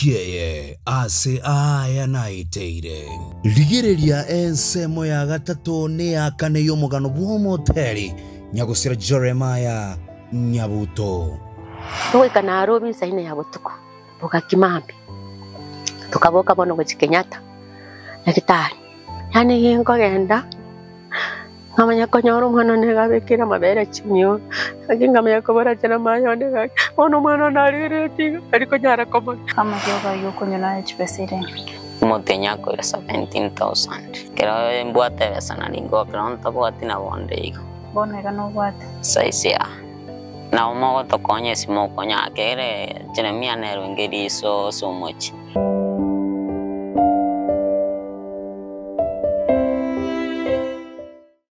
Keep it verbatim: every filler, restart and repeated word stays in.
Kieye ase aya naiteire ligiriria ensemo ya gatatu ni ya kane y'umugano bw'umuteri Nyagusira Jeremiah Nyabuto twikana arobi saine ya butuko buka Kimambi tukaboka bono gwe Kenyatta yakitari yani yingo genda ngamanya ko nyoro mwana ne gabekira mabere chimyo akingamanya ko barajana mayo ne ga ono mwana narire tiga ariko nyara koma kama yoga yuko nyona chipesire motenya ko seventeen thousand kera embuate besana lingo pronto boati na bonde iko bone gano boate saisia na umo to konye simo konya kere Jeremiah nero ngeri so so much